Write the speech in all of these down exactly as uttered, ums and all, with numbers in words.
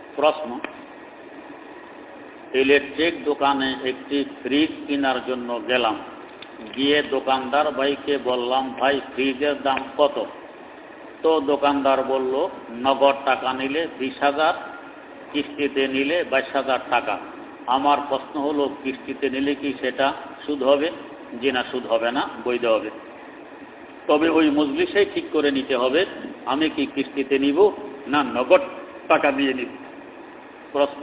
প্রশ্ন, ইলেকট্রিক দোকানে একটি ফ্রিজ কেনার জন্য গেলাম, গিয়ে দোকানদার ভাইকে বললাম, ভাই ফ্রিজের দাম কত? তো দোকানদার বলল, নগদ টাকা নিলে বিশ হাজার, কিস্তিতে নিলে বাইশ হাজার টাকা। আমার প্রশ্ন হলো, কিস্তিতে নিলে কি সেটা সুদ হবে? জি না, সুদ হবে না, বৈধ হবে। তবে ওই মজলিসেই ঠিক করে নিতে হবে আমি কি কিস্তিতে নিব না নগদ টাকা দিয়ে নিব। প্রশ্ন,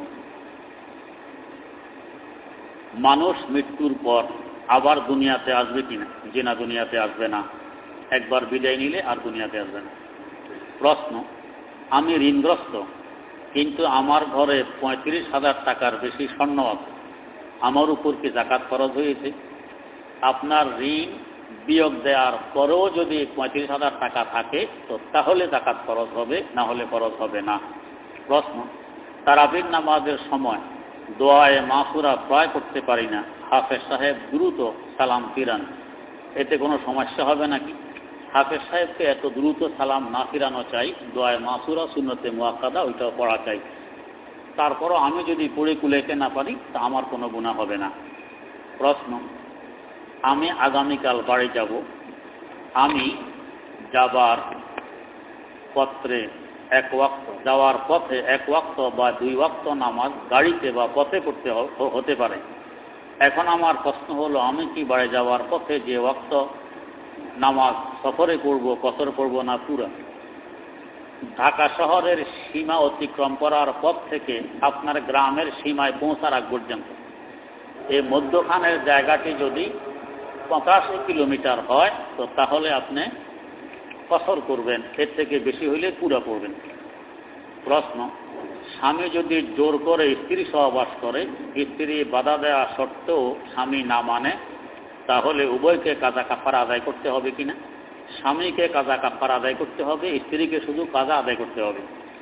মানুষ মৃত্যুর পর আবার দুনিয়াতে আসবে কিনা? জি না, দুনিয়াতে আসবে না, একবার বিদায় নিলে আর দুনিয়াতে আসবে না। প্রশ্ন, আমি ঋণগ্রস্ত, কিন্তু আমার ঘরে পঁয়ত্রিশ হাজার টাকার বেশি স্বর্ণ আছে, আমার উপর কি যাকাত ফরজ হয়েছে? আপনার ঋণ বিয়োগ দেওয়ার পরেও যদি পঁয়ত্রিশ হাজার টাকা থাকে তো তাহলে যাকাত ফরজ হবে, না হলে ফরজ হবে না। প্রশ্ন, তারাবির নামাজের সময় দোয়ায়ে মাসুরা প্রায় করতে পারি না, হাফেজ সাহেব দ্রুত সালাম ফিরান, এতে কোনো সমস্যা হবে নাকি? হাফেজ সাহেবকে এত দ্রুত সালাম না ফিরানো চাই, দোয়ায়ে মাসুরা সুন্নতে মুআক্কাদা ওইটাও পড়া চাই। তারপরও আমি যদি পড়ে কুলাইতে না পারি তা আমার কোনো গুনাহ হবে না। প্রশ্ন, আমি আগামীকাল বাড়ি যাব, আমি যাবার পত্রে এক ওয়াক্ত যাওয়ার পথে এক ওয়াক্ত বা দুই ওয়াক্ত নামাজ গাড়িতে বা পথে পড়তে হতে পারে। এখন আমার প্রশ্ন হলো, আমি কি বাড়ি যাওয়ার পথে যে ওয়াক্ত নামাজ সফরে পড়ব, কসর পড়ব না পুরা? ঢাকা শহরের সীমা অতিক্রম করার পথ থেকে আপনার গ্রামের সীমায় পৌঁছার আগ পর্যন্ত এই মধ্যখানের জায়গাটি যদি পঁচাশি কিলোমিটার হয় তো তাহলে আপনি কসর করবেন, এর থেকে বেশি হইলে পুরা করবেন। প্রশ্ন, স্বামী যদি জোর করে স্ত্রী সহবাস করে, স্ত্রী বাধা দেওয়া সত্ত্বেও স্বামী না মানে, তাহলে উভয়কে কাজা কাফারা আদায় করতে হবে কিনা? স্বামীকে কাজা কাফারা আদায় করতে হবে, স্ত্রীকে শুধু কাজা আদায় করতে হবে।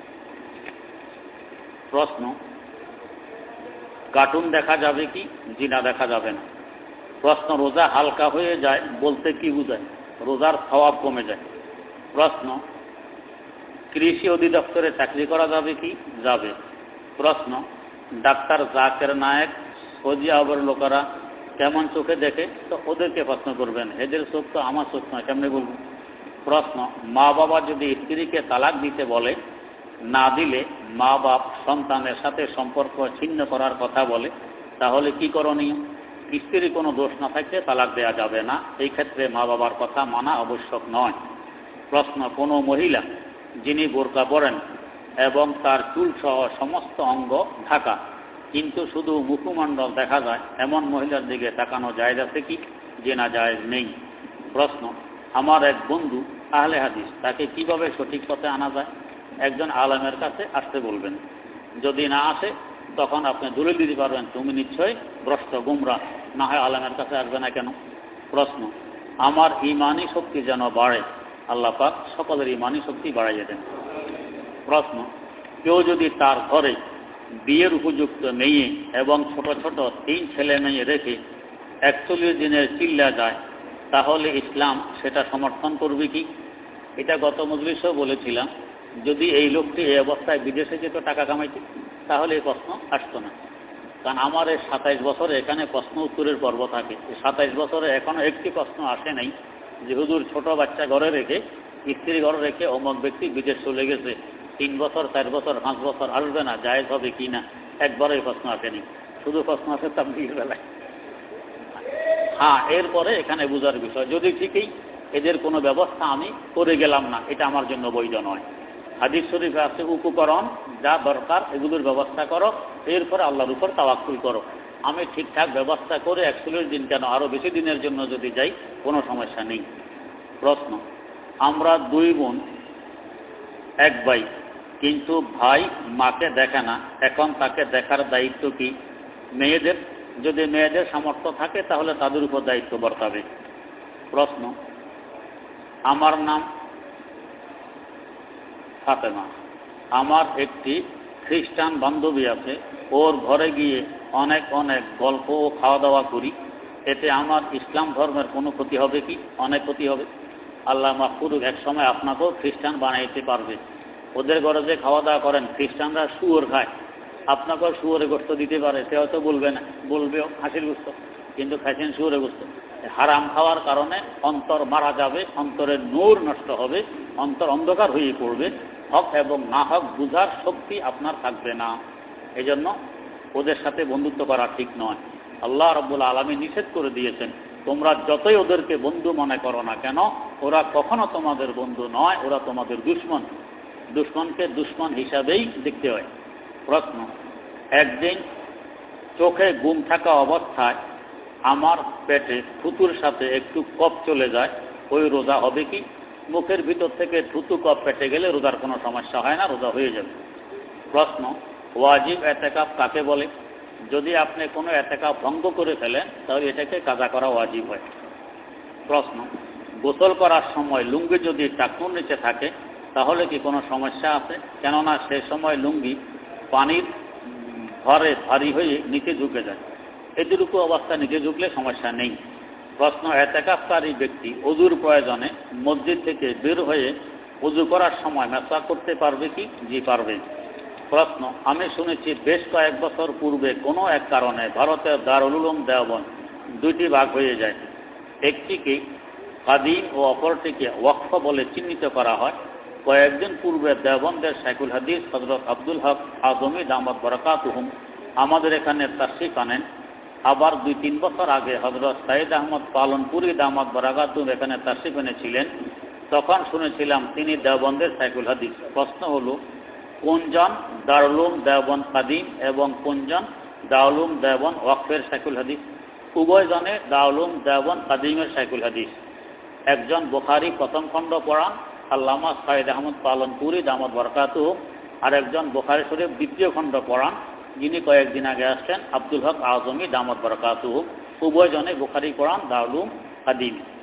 প্রশ্ন, কার্টুন দেখা যাবে কি? জি না, দেখা যাবে না। প্রশ্ন, রোজা হালকা হয়ে যায় বলতে কি বোঝায়? রোজার সওয়াব কমে যায়। প্রশ্ন, কৃষি অধিদপ্তরে চাকরি করা যাবে কি? যাবে। প্রশ্ন, ডাক্তার জাকের নায়েক সৌদি আরবের লোকেরা কেমন চোখে দেখে? তো ওদেরকে প্রশ্ন করবেন, এদের চোখ তো আমার চোখ নয়, কেমনে বলবো? প্রশ্ন, মা বাবা যদি স্ত্রীকে তালাক দিতে বলে, না দিলে মা বাপ সন্তানের সাথে সম্পর্ক ছিন্ন করার কথা বলে, তাহলে কি করণীয়? স্ত্রীর কোনো দোষ না থাকলে তালাক দেওয়া যাবে না, এই ক্ষেত্রে মা বাবার কথা মানা আবশ্যক নয়। প্রশ্ন, কোনো মহিলা যিনি বোরকা পরেন এবং তার চুল সহ সমস্ত অঙ্গ ঢাকা কিন্তু শুধু মুখমণ্ডল দেখা যায়, এমন মহিলার দিকে তাকানো জায়েজ আছে কি? যে না, জায়েজ নেই। প্রশ্ন, আমার এক বন্ধু আহলে হাদিস, তাকে কিভাবে সঠিক পথে আনা যায়? একজন আলেমের কাছে আসতে বলবেন, যদি না আসে তখন আপনি দলিল দিতে পারবেন তুমি নিশ্চয়ই ভ্রষ্ট গুমরা, না হয় আলেমের কাছে আসবে না কেন? প্রশ্ন, আমার ইমানি শক্তি যেন বাড়ে, আল্লাহ পাক সকলের ইমানি শক্তি বাড়াইয়ে দেন। প্রশ্ন, কেউ যদি তার ঘরে বিয়ের উপযুক্ত মেয়ে এবং ছোট ছোট তিন ছেলে মেয়ে রেখে একচল্লিশ দিনের চিল্লা যায়, তাহলে ইসলাম সেটা সমর্থন করবে কি? এটা গত মজলিসেও বলেছিলাম, যদি এই লোকটি এই অবস্থায় বিদেশে যেত টাকা কামাইতে, তাহলে এই প্রশ্ন আসতো না। কারণ আমার এই সাতাইশ বছরে এখানে প্রশ্ন উত্তরের পর্ব থাকে, সাতাইশ বছরে এখনো একটি প্রশ্ন আসে নাই যে হুজুর ছোট বাচ্চা ঘরে রেখে, স্ত্রী ঘরে রেখে অমুক ব্যক্তি বিদেশ চলে গেছে, তিন বছর চার বছর পাঁচ বছর আসবে না, জায়েজ হবে কি না, একবারই প্রশ্ন আসেনি। শুধু প্রশ্ন আসে তাবলীগের বেলায়। হ্যাঁ, এরপরে এখানে বুঝার বিষয়, যদি ঠিকই এদের কোনো ব্যবস্থা আমি করে গেলাম না, এটা আমার জন্য বৈধ নয়। হাদিস শরীফে আছে, উপকরণ যা দরকার এগুলোর ব্যবস্থা করো, এরপরে আল্লাহর উপর তাওয়াক্কুল করো। আমি ঠিকঠাক ব্যবস্থা করে একচল্লিশ দিন কেন, আরো বেশি দিনের জন্য যদি যাই কোনো সমস্যা নেই। প্রশ্ন, আমরা দুই বোন এক ভাই, কিন্তু ভাই মাকে দেখে না, এখন তাকে দেখার দায়িত্ব কি মেয়েদের? যদি মেয়েদের সামর্থ্য থাকে তাহলে তাদের উপর দায়িত্ব বর্তাবে। প্রশ্ন, আমার নাম ফাতেমা, আমার একটি খ্রিস্টান বান্ধবী আছে, ওর ঘরে গিয়ে অনেক অনেক গল্প ও খাওয়া দাওয়া করি, এতে আমার ইসলাম ধর্মের কোনো ক্ষতি হবে কি? অনেক ক্ষতি হবে। আল্লাহ মাফ করুক, এক সময় আপনাকেও খ্রিস্টান বানাইতে পারবে, ওদের ঘরে যে খাওয়া দাওয়া করেন, খ্রিস্টানরা শুয়োর খায়, আপনাকেও শুয়োরে গোস্ত দিতে পারে, সে হয়তো বলবে না, বলবে খাসির গোস্ত, কিন্তু খাইছেন শুয়োরে গোস্ত। হারাম খাওয়ার কারণে অন্তর মারা যাবে, অন্তরের নূর নষ্ট হবে, অন্তর অন্ধকার হয়ে পড়বে, হক এবং না হক বুঝার শক্তি আপনার থাকবে না। এই জন্য ওদের সাথে বন্ধুত্ব করা ঠিক নয়। আল্লাহ রাব্বুল আলামিন নিষেধ করে দিয়েছেন, তোমরা যতই ওদেরকে বন্ধু মনে করো না কেন, ওরা কখনো তোমাদের বন্ধু নয়, ওরা তোমাদের দুশমন। দুশমনকে দুশমন হিসাবেই দেখতে হয়। প্রশ্ন, একদিন চোখে ঘুম থাকা অবস্থায় আমার পেটে থুতুর সাথে একটু কফ চলে যায়, ওই রোজা হবে কি? মুখের ভিতর থেকে থুতু কফ পেটে গেলে রোজার কোনো সমস্যা হয় না, রোজা হয়ে যাবে। প্রশ্ন, ওয়াজিব এতেকাফ কাকে বলে? যদি আপনি কোনো এতেকাফ ভঙ্গ করে ফেলেন তাহলে এটাকে কাজা করা ওয়াজিব হয়। প্রশ্ন, গোসল করার সময় লুঙ্গি যদি টাকনুর নিচে থাকে তাহলে কি কোনো সমস্যা আছে? কেননা সে সময় লুঙ্গি পানির ভরে ভারী হয়ে নিচে ঝুঁকে যায়, এটুকু অবস্থা নিচে ঝুঁকলে সমস্যা নেই। প্রশ্ন, এতেকাফকারী ব্যক্তি ওযুর প্রয়োজনে মসজিদ থেকে বের হয়ে ওযু করার সময় মেসওয়াক করতে পারবে কি? জি পারবে। প্রশ্ন, আমি শুনেছি বেশ কয়েক বছর পূর্বে কোনো এক কারণে ভারতের দারুল উলুম দেওবন্দ দুইটি ভাগ হয়ে যায়, একটিকে কাদিম ও অপরটিকে ওয়াকফ বলে চিহ্নিত করা হয়। কয়েকদিন পূর্বে দেওবন্দের শাইখুল হাদিস হযরত আব্দুল হক আজমি দামাত বারাকাতুহুম আমাদের এখানে তাশরীফ আনেন। আবার দুই তিন বছর আগে হযরত সাইদ আহমদ পালনপুরি দামাত বারাকাতুহুম এখানে তাশরীফ এনেছিলেন, তখন শুনেছিলাম তিনি দেওবন্দের শাইখুল হাদিস। প্রশ্ন হলো, কোনজন দারুল উলুম দেওবন্দ কাদিম এবং কোনজন দারুল উলুম দেওবন্দ ওয়াকফের শাইখুল হাদিস? উভয় জনে দারুল উলুম দেওবন্দ কাদিমের শাইখুল হাদিস। একজন বুখারী প্রথম খণ্ড পড়ান আল্লামা সাইদ আহমদ পালনপুরি দামাত বারাকাতুহুম, আর একজন বুখারী শরীফ দ্বিতীয় খণ্ড পড়ান, যিনি কয়েকদিন আগে আসছেন, আব্দুল হক আজমি দামাত বারাকাতুহুম। উভয় জনে বুখারী পড়ান দারুল উলুম কাদিম।